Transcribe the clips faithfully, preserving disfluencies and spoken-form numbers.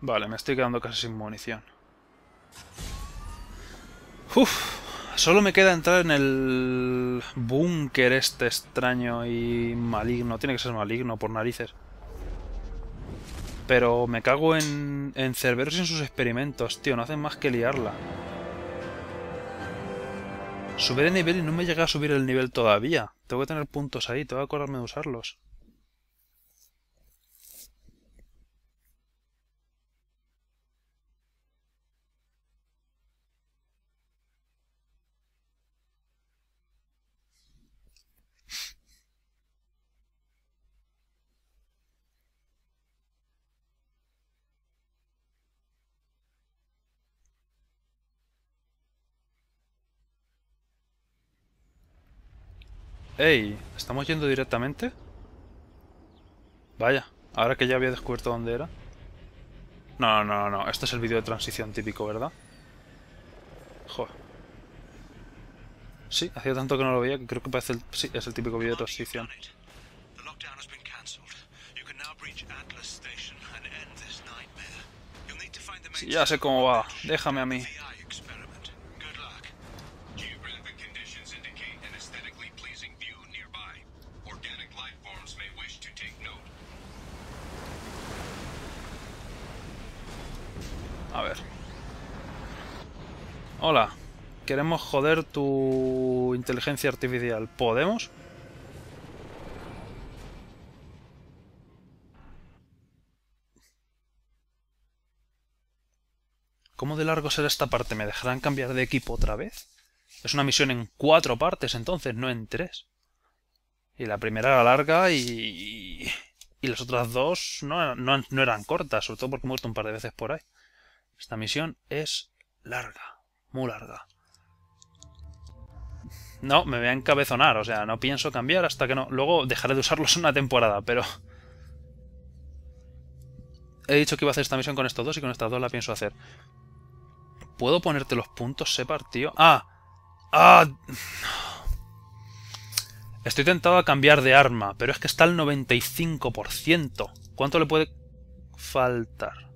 Vale, me estoy quedando casi sin munición. Uf, solo me queda entrar en el búnker este extraño y maligno. Tiene que ser maligno, por narices. Pero me cago en, en Cerberus y en sus experimentos, tío. No hacen más que liarla. Subir de nivel y no me llega a subir el nivel todavía. Tengo que tener puntos ahí, tengo que acordarme de usarlos. ¡Ey! ¿Estamos yendo directamente? Vaya, ahora que ya había descubierto dónde era. No, no, no, no. Este es el vídeo de transición típico, ¿verdad? Joder. Sí, hacía tanto que no lo veía que creo que parece el... Sí, es el típico vídeo de transición. Sí, ya sé cómo va. Déjame a mí. A ver. Hola. Queremos joder tu inteligencia artificial. ¿Podemos? ¿Cómo de largo será esta parte? ¿Me dejarán cambiar de equipo otra vez? Es una misión en cuatro partes entonces, no en tres. Y la primera era larga y... Y las otras dos no, no, no eran cortas, sobre todo porque he muerto un par de veces por ahí. Esta misión es larga, muy larga. No, me voy a encabezonar, o sea, no pienso cambiar hasta que no... Luego dejaré de usarlos una temporada, pero... He dicho que iba a hacer esta misión con estos dos y con estas dos la pienso hacer. ¿Puedo ponerte los puntos, Separ, tío? ¡Ah! ¡Ah! Estoy tentado a cambiar de arma, pero es que está al noventa y cinco por ciento. ¿Cuánto le puede faltar?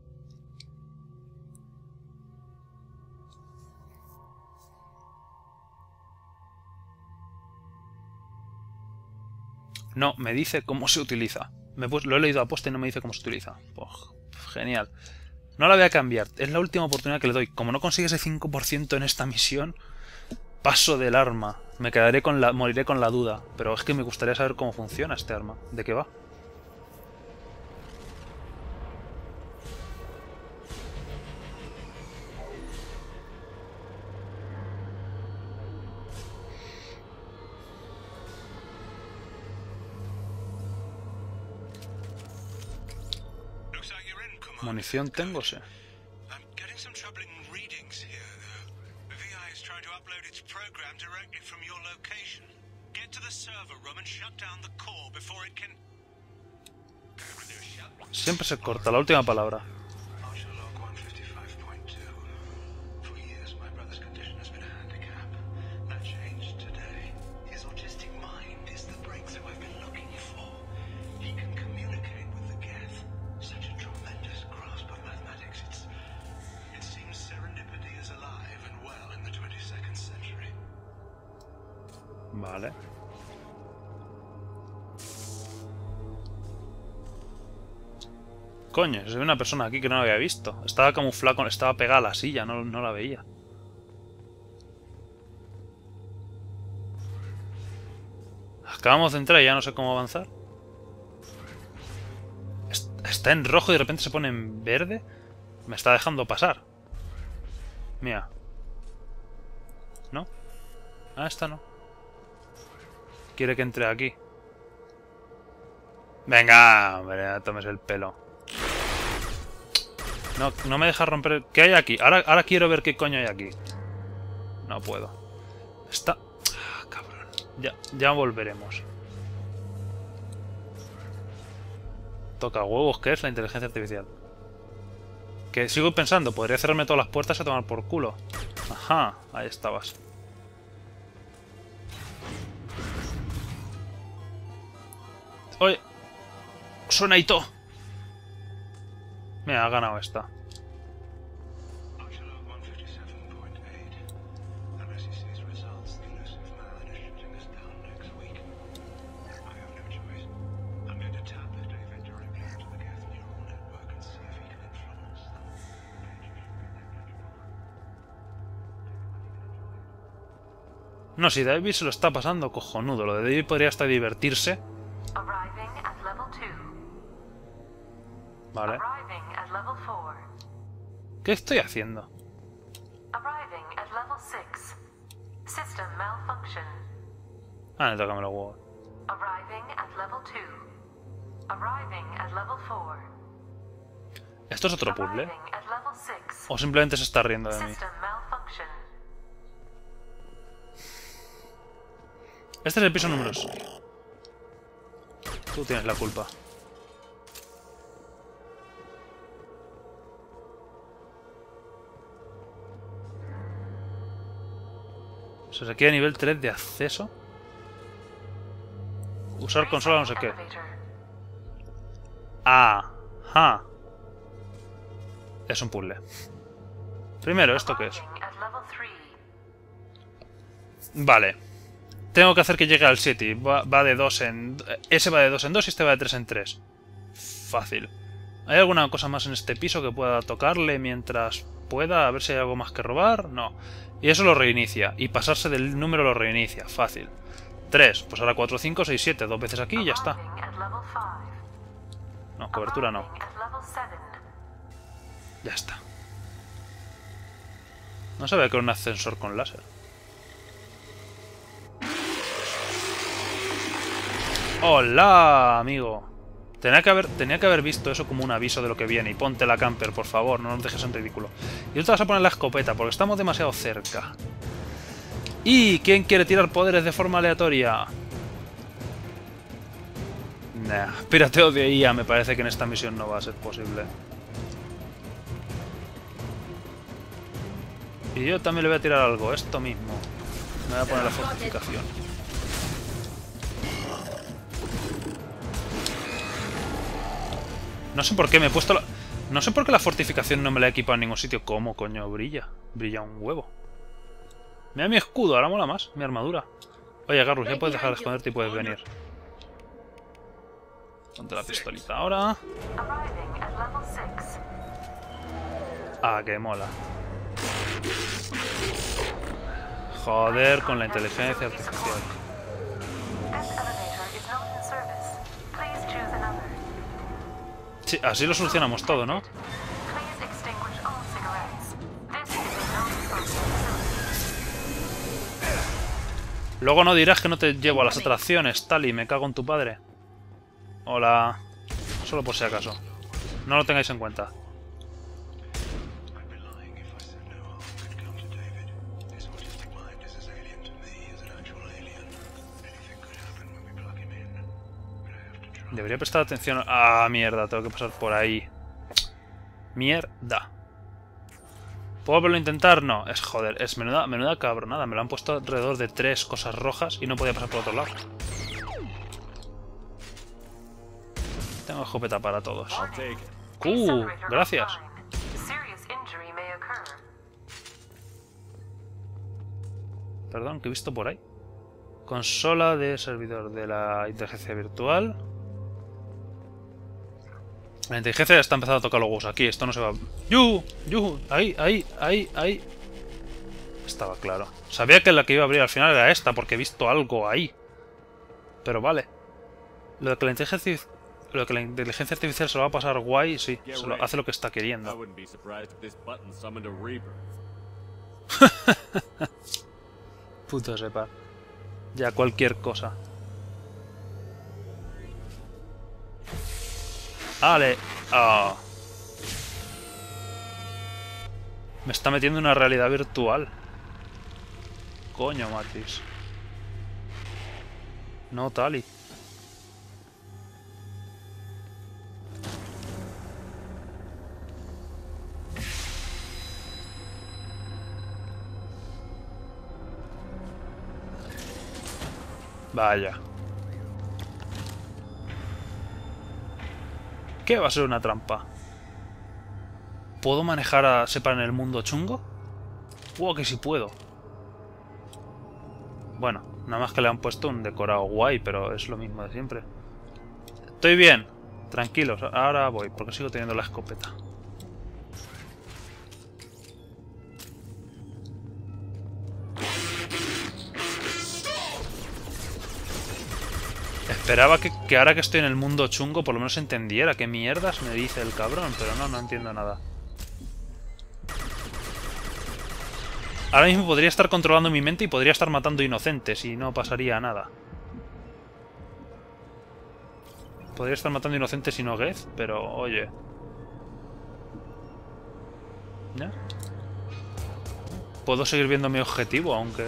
No, me dice cómo se utiliza. Me he, lo he leído a posta y no me dice cómo se utiliza. Pues, genial. No la voy a cambiar. Es la última oportunidad que le doy. Como no consigue ese cinco por ciento en esta misión, paso del arma. Me quedaré con la... Moriré con la duda. Pero es que me gustaría saber cómo funciona este arma. ¿De qué va? Munición tengo, sí. Siempre se corta la última palabra. Vale. Coño, se ve una persona aquí que no la había visto. Estaba camuflada, estaba pegada a la silla, no, no la veía. Acabamos de entrar y ya no sé cómo avanzar. Está en rojo y de repente se pone en verde. Me está dejando pasar. Mira. ¿No? Ah, esta no. Quiere que entre aquí. Venga, hombre, tomes el pelo. No, no me deja romper... ¿Qué hay aquí? Ahora, ahora quiero ver qué coño hay aquí. No puedo. Está... Ah, cabrón. Ya, ya volveremos. Toca huevos, ¿qué es la inteligencia artificial? Que sigo pensando, podría cerrarme todas las puertas y a tomar por culo. Ajá, ahí estabas. Oye, suena Ito. Mira, ha ganado esta. No, si David se lo está pasando cojonudo. Lo de David podría hasta divertirse. Vale. ¿Qué estoy haciendo? Ah, no, tócame los huevos. ¿Esto es otro puzzle? ¿O simplemente se está riendo de mí? Este es el piso número dos. Tú tienes la culpa. Se requiere nivel tres de acceso. Usar consola no sé qué. Ajá. Es un puzzle. Primero, ¿esto qué es? Vale. Tengo que hacer que llegue al siete. Va, va de dos en... Ese va de dos en dos y este va de tres en tres. Fácil. ¿Hay alguna cosa más en este piso que pueda tocarle mientras pueda? A ver si hay algo más que robar. No. Y eso lo reinicia. Y pasarse del número lo reinicia. Fácil. tres. Pues ahora cuatro, cinco, seis, siete. Dos veces aquí y ya está. No, cobertura no. Ya está. No sabía que era un ascensor con láser. ¡Hola, amigo! Tenía que, haber, tenía que haber visto eso como un aviso de lo que viene. Y ponte la camper, por favor, no nos dejes en ridículo. Y tú te vas a poner la escopeta, porque estamos demasiado cerca. ¿Y quién quiere tirar poderes de forma aleatoria? Nah, pirateo de I A me parece que en esta misión no va a ser posible. Y yo también le voy a tirar algo, esto mismo. Me voy a poner la fortificación. No sé por qué me he puesto la... No sé por qué la fortificación no me la he equipado en ningún sitio. ¿Cómo, coño? Brilla. Brilla un huevo. Mira mi escudo, ahora mola más. Mi armadura. Oye, Garrus, ya puedes dejar de esconderte y puedes venir. Ponte la pistolita ahora. Ah, que mola. Joder, con la inteligencia artificial. Sí, así lo solucionamos todo, ¿no? Luego no dirás que no te llevo a las atracciones, Tali, me cago en tu padre. Hola. Solo por si acaso. No lo tengáis en cuenta. Debería prestar atención... Ah, mierda, tengo que pasar por ahí. Mierda. ¿Puedo volverlo a intentar? No, es joder, es menuda, menuda cabronada. Me lo han puesto alrededor de tres cosas rojas y no podía pasar por otro lado. Tengo escopeta para todos. ¡Uh! Gracias. Perdón, ¿qué he visto por ahí? Consola de servidor de la inteligencia virtual. La inteligencia ya está empezando a tocar los huevos aquí. Esto no se va... ¡Yuhu! ¡Yuhu! Ahí, ahí, ahí, ahí. Estaba claro. Sabía que la que iba a abrir al final era esta, porque he visto algo ahí. Pero vale. Lo de que la inteligencia, lo de que la inteligencia artificial se lo va a pasar guay, sí. Se lo hace lo que está queriendo. Puto sepa. Ya cualquier cosa. ¡Ale! ¡Ah! Me está metiendo en una realidad virtual. Coño, Matrix. No, Tali. Vaya. ¿Qué va a ser una trampa? ¿Puedo manejar a Shepard en el mundo chungo? ¡Wow, que sí puedo! Bueno, nada más que le han puesto un decorado guay, pero es lo mismo de siempre. Estoy bien. Tranquilos, ahora voy, porque sigo teniendo la escopeta. Esperaba que, que ahora que estoy en el mundo chungo por lo menos entendiera qué mierdas me dice el cabrón, pero no, no entiendo nada. Ahora mismo podría estar controlando mi mente y podría estar matando inocentes y no pasaría nada. Podría estar matando inocentes y no Geth, pero oye. ¿Ya? Puedo seguir viendo mi objetivo, aunque...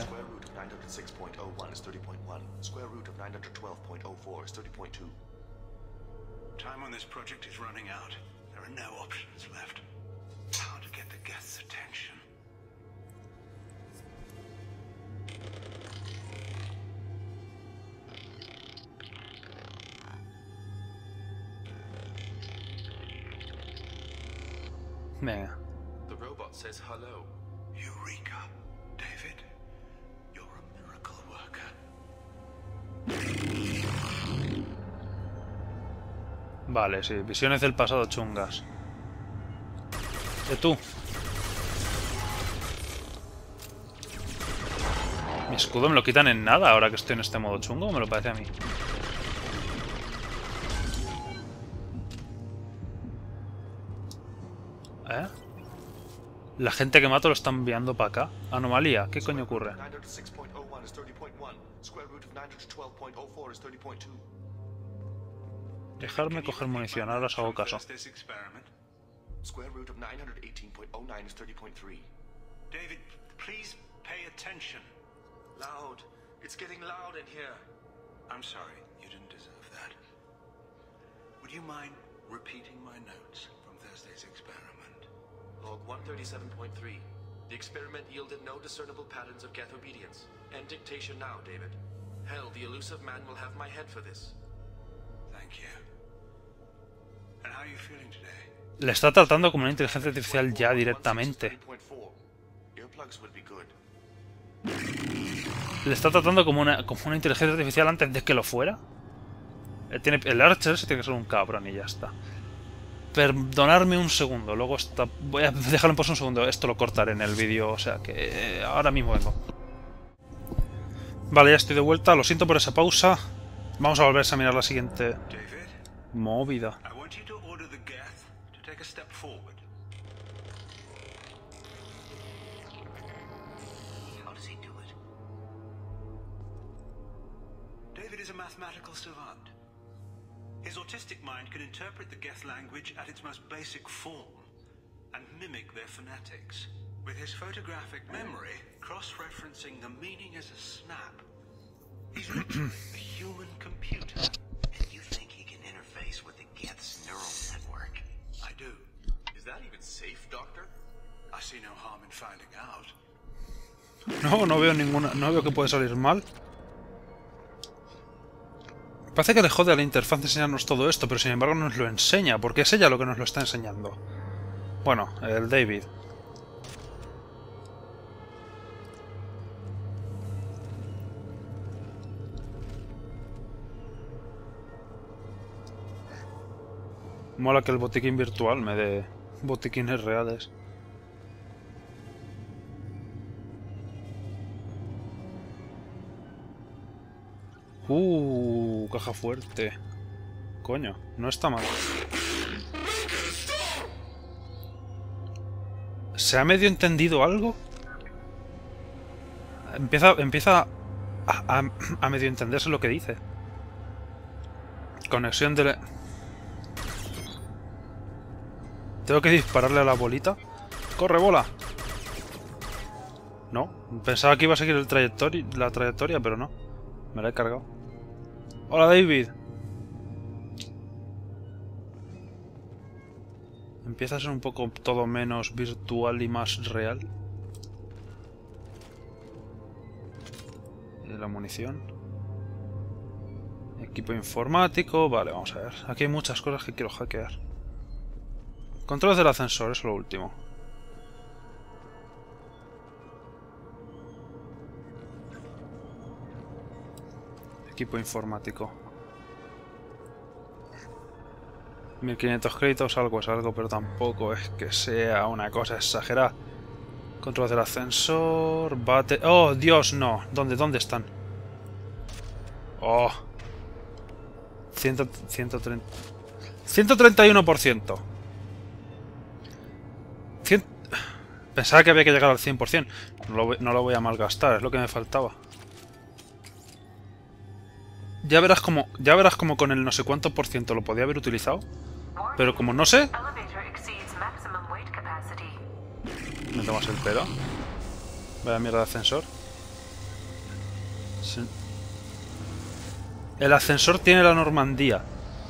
Venga. The robot says hello. Eureka, David. You're a miracle worker. Vale, sí, visiones del pasado chungas. ¿De tú? Mi escudo me lo quitan en nada ahora que estoy en este modo chungo, me lo parece a mí. ¿Eh? La gente que mato lo están enviando para acá. Anomalía, ¿qué coño ocurre? Dejarme coger munición, ahora os hago caso. David, please pay attention. Loud. It's getting loud in here. I'm sorry, you didn't deserve that. Would you mind repeating my notes from Thursday's experiment? Log one thirty-seven point three. The experiment yielded no discernible patterns of Geth obedience. End dictation now, David. Hell, the elusive man will have my head for this. Thank you. And how are you feeling today? Le está tratando como una inteligencia artificial ya directamente. Le está tratando como una, como una inteligencia artificial antes de que lo fuera. Él tiene, el Archer se tiene que ser un cabrón y ya está. Perdonadme un segundo, luego está, voy a dejarlo en pausa un segundo, esto lo cortaré en el vídeo, o sea que eh, ahora mismo vengo. Vale, ya estoy de vuelta, lo siento por esa pausa. Vamos a volver a examinar la siguiente movida. David is a mathematical savant. His autistic mind can interpret the Geth language at its most basic form and mimic their phonetics. With his photographic memory, cross-referencing the meaning as a snap. He's a human computer. And you think he can interface with the Geth's neural network? I do. Is that even safe, Doctor? I see no harm in finding out. No, no veo ninguna, no veo que puede salir mal. Parece que le jode a la interfaz enseñarnos todo esto, pero sin embargo nos lo enseña, porque es ella lo que nos lo está enseñando. Bueno, el David. Mola que el botiquín virtual me dé botiquines reales. Uh, caja fuerte. Coño, no está mal. ¿Se ha medio entendido algo? Empieza, empieza a, a, a medio entenderse lo que dice. Conexión de... ¿Tengo que dispararle a la bolita? ¡Corre, bola! No, pensaba que iba a seguir el trayectoria, la trayectoria, pero no. Me la he cargado. ¡Hola, David! Empieza a ser un poco todo menos virtual y más real. Y la munición. Equipo informático. Vale, vamos a ver. Aquí hay muchas cosas que quiero hackear. Controles del ascensor, eso es lo último. Equipo informático. mil quinientos créditos, algo es algo, pero tampoco es que sea una cosa exagerada. Control del ascensor, bate... ¡Oh, Dios, no! ¿Dónde, dónde están? ¡Oh! ciento treinta... ciento treinta y uno por ciento. cien... Pensaba que había que llegar al cien por cien. No lo, voy, no lo voy a malgastar, es lo que me faltaba. Ya verás como, ya verás como con el no sé cuánto por ciento lo podía haber utilizado. Pero como no sé... Me tomas el pelo. Vaya mierda de ascensor. Sí. El ascensor tiene la Normandía.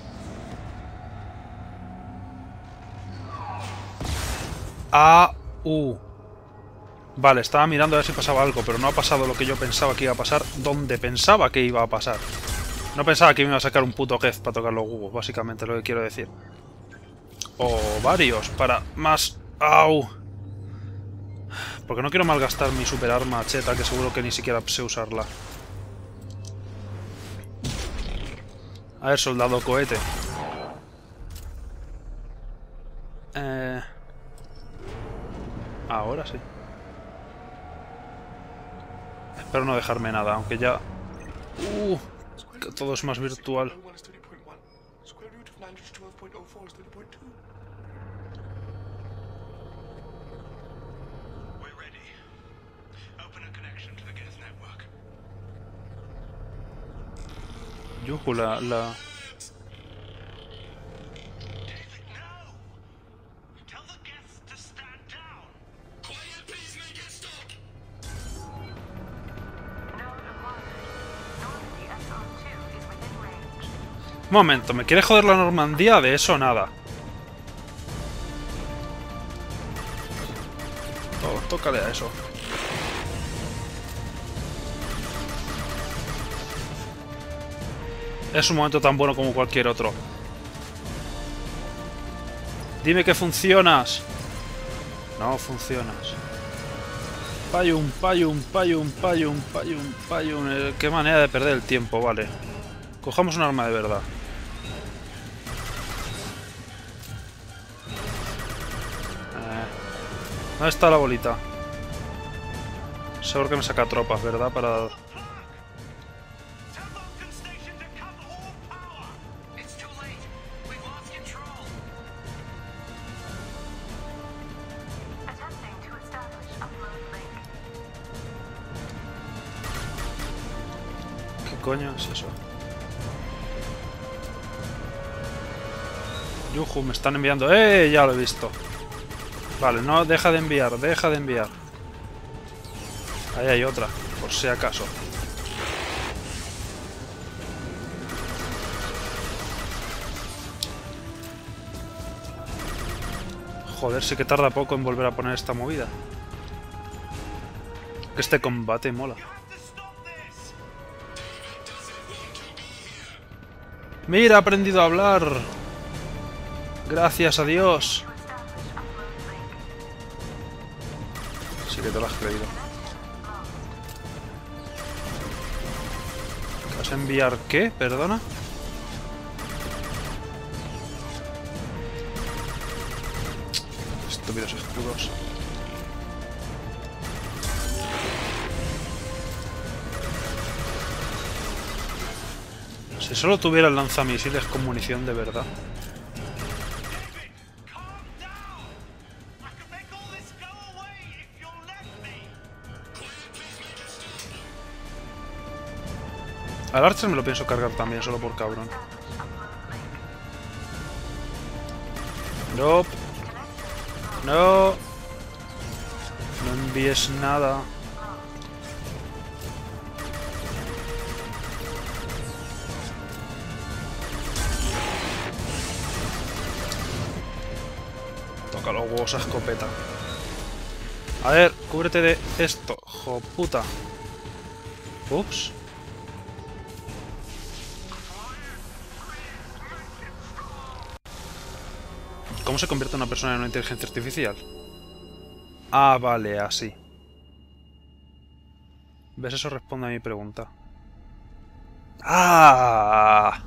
A U. Vale, estaba mirando a ver si pasaba algo, pero no ha pasado lo que yo pensaba que iba a pasar, donde pensaba que iba a pasar. No pensaba que me iba a sacar un puto Gez para tocar los huevos, básicamente lo que quiero decir. O varios, para más... ¡Au! Porque no quiero malgastar mi super arma cheta, que seguro que ni siquiera sé usarla. A ver, soldado cohete. Eh... Ahora sí. Espero no dejarme nada, aunque ya... Uh, que todo es más virtual. Yuju, la... la... Un momento, ¿me quiere joder la Normandía? De eso nada. Oh, tócale a eso. Es un momento tan bueno como cualquier otro. Dime que funcionas. No funcionas. Payum, payum, payum, payum, payum, payum. Eh, qué manera de perder el tiempo, vale. Cojamos un arma de verdad. Eh, ¿Dónde está la bolita? Seguro que me saca tropas, ¿verdad? Para... ¿Qué coño es eso? Yuju, me están enviando... ¡Eh! Ya lo he visto. Vale, no, deja de enviar, deja de enviar. Ahí hay otra, por si acaso. Joder, sí que tarda poco en volver a poner esta movida. Que este combate mola. ¡Mira, ha aprendido a hablar! Gracias a Dios. Sí que te lo has creído. ¿Vas a enviar qué? ¿Perdona? Estúpidos escudos. Si solo tuviera el lanzamisiles con munición de verdad. Al Archer me lo pienso cargar también, solo por cabrón. No. No. No envíes nada. Toca los huevos a escopeta. A ver, cúbrete de esto, joputa. Ups. ¿Cómo se convierte una persona en una inteligencia artificial? Ah, vale, así. ¿Ves? Eso responde a mi pregunta. ¡Ah!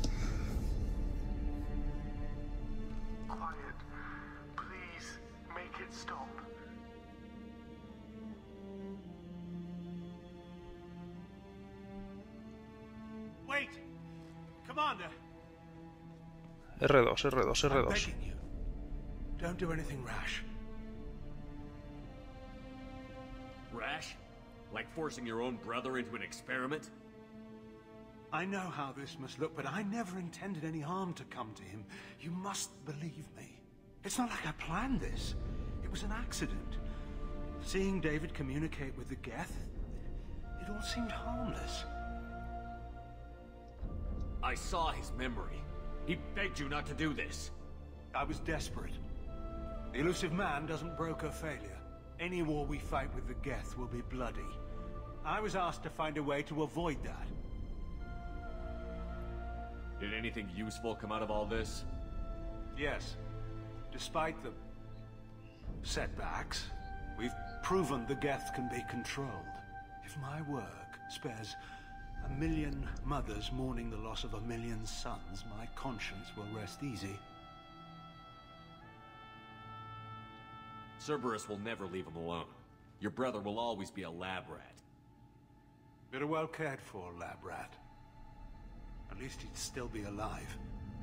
Wait! Commander! R dos, R dos, R I'm dos. begging you. Don't do anything rash. Rash? Like forcing your own brother into an experiment? I know how this must look, but I never intended any harm to come to him. You must believe me. It's not like I planned this. It was an accident. Seeing David communicate with the Geth, it all seemed harmless. I saw his memory. He begged you not to do this. I was desperate. The elusive man doesn't broker failure. Any war we fight with the Geth will be bloody. I was asked to find a way to avoid that. Did anything useful come out of all this? Yes. Despite the setbacks, we've proven the Geth can be controlled. If my work spares a million mothers mourning the loss of a million sons, my conscience will rest easy. Cerberus will never leave him alone. Your brother will always be a lab rat. You're a well cared for lab rat. At least he'd still be alive.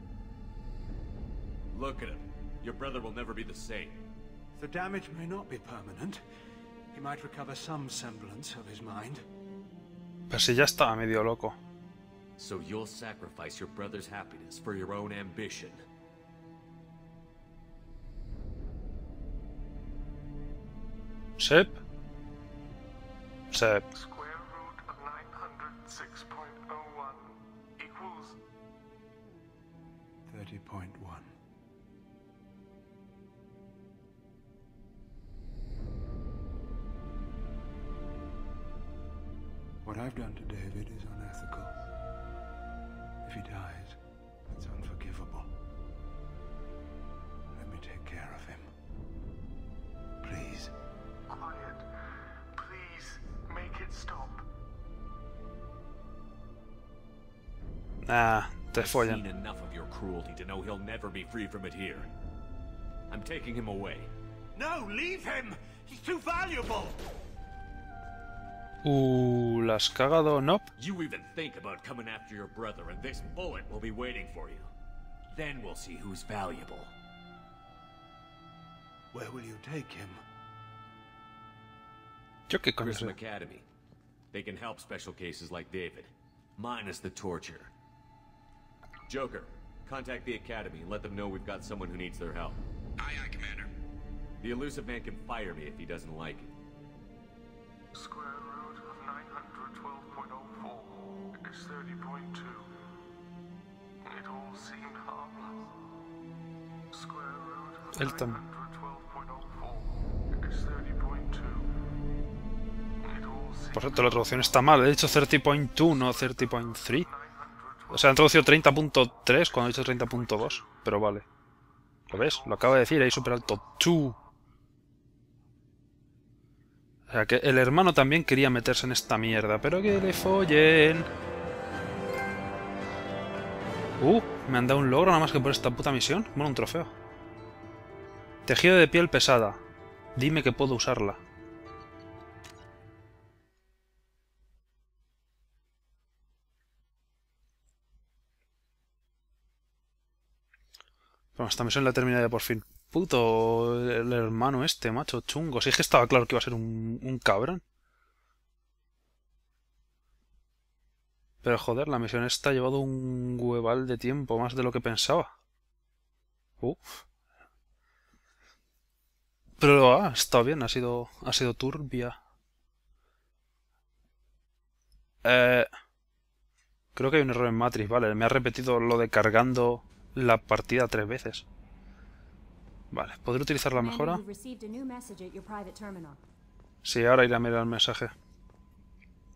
Look at him. Your brother will never be the same. The damage may not be permanent. He might recover some semblance of his mind. Pero si ya estaba medio loco. So you'll sacrifice your brother's happiness for your own ambition. Sep. Sep. Square root of nine hundred six point oh one equals thirty point one. What I've done to David is unethical. If he dies, it's unforgivable. Let me take care of him. Please. quiet. Please make it stop. Ah, te I've follan. seen enough of your cruelty to know he'll never be free from it here. I'm taking him away. No, leave him! He's too valuable! Uh, ¿la has cagado? Nope. You even think about coming after your brother, and this bullet will be waiting for you. Then we'll see who's valuable. Where will you take him? Yo qué coño Grissom sé. Academy. They can help special cases like David, minus the torture. Joker, contact the Academy and let them know we've got someone who needs their help. Aye, aye, Commander. The elusive man can fire me if he doesn't like it. Square root of nine hundred twelve point oh four is thirty point two. It all seemed harmless. Square root of Elton. nine hundred twelve point oh four is thirty point two. It all seemed Por cierto, la traducción está mal. He dicho thirty point two, no thirty point three. O sea, han traducido treinta punto tres cuando he dicho treinta punto dos. Pero vale. ¿Lo ves? Lo acaba de decir ahí súper alto. two. O sea, que el hermano también quería meterse en esta mierda. Pero que le follen. Uh, me han dado un logro nada más que por esta puta misión. Bueno, un trofeo. Tejido de piel pesada. Dime que puedo usarla. Bueno, esta misión la he terminado ya por fin. Puto el hermano este, macho, chungo. Si es que estaba claro que iba a ser un, un cabrón. Pero joder, la misión esta ha llevado un hueval de tiempo, más de lo que pensaba. Uh. Pero ah, ha estado bien, ha sido, ha sido turbia. Eh, creo que hay un error en Matrix, vale. Me ha repetido lo de cargando la partida tres veces. Vale, ¿podré utilizar la mejora? Sí, ahora iré a mirar el mensaje.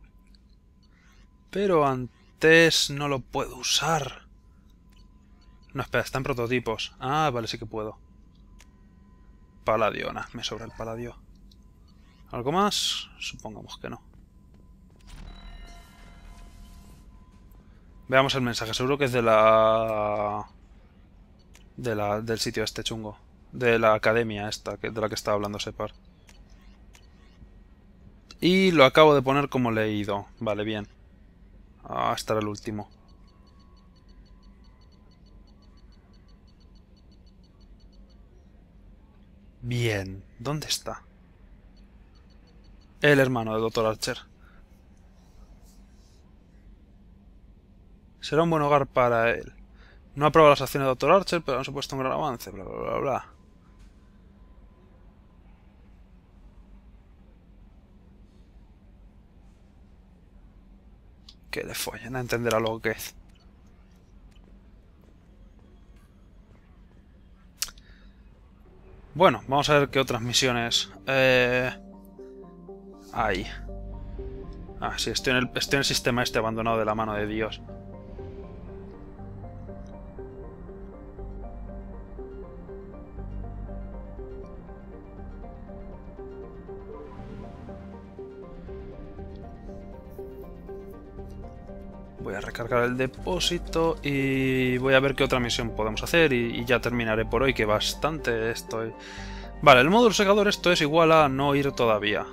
Pero antes no lo puedo usar. No, espera, está en prototipos. Ah, vale, sí que puedo. Paladio, nah, me sobra el paladio. ¿Algo más? Supongamos que no. Veamos el mensaje, seguro que es de la... De la del sitio este chungo. De la academia esta, que, de la que estaba hablando Separ. Y lo acabo de poner como leído. Vale, bien. Ah, este era el último. Bien, ¿dónde está? El hermano del doctor Archer. Será un buen hogar para él. No aprueba las acciones del doctor Archer, pero han supuesto un gran avance, bla bla bla bla. Que le follen, a entender a lo que es. Bueno, vamos a ver qué otras misiones... Eh... Ahí. Ah, sí, estoy en, el, estoy en el sistema este abandonado de la mano de Dios. Voy a recargar el depósito y voy a ver qué otra misión podemos hacer y, y ya terminaré por hoy, que bastante estoy... Vale, el módulo secador esto es igual a no ir todavía.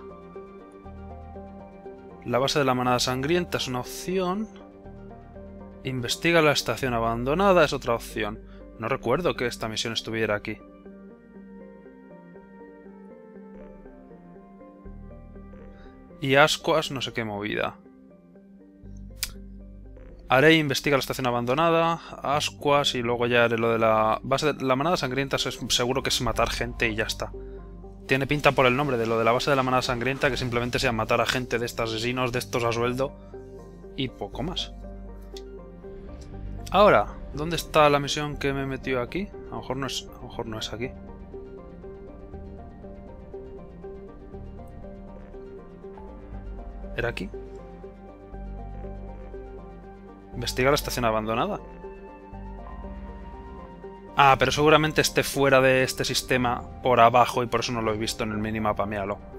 La base de la manada sangrienta es una opción. Investiga la estación abandonada es otra opción. No recuerdo que esta misión estuviera aquí. Y Ascuas no sé qué movida. Haré investiga la estación abandonada, Ascuas y luego ya haré lo de la base de la manada sangrienta. Es, seguro que es matar gente y ya está. Tiene pinta por el nombre de lo de la base de la manada sangrienta que simplemente sea matar a gente de estos asesinos, de estos a sueldo y poco más. Ahora, ¿dónde está la misión que me metió aquí? A lo mejor no es, a lo mejor no es aquí. ¿Era aquí? Investiga la estación abandonada. Ah, pero seguramente esté fuera de este sistema por abajo y por eso no lo he visto en el minimapa, míralo.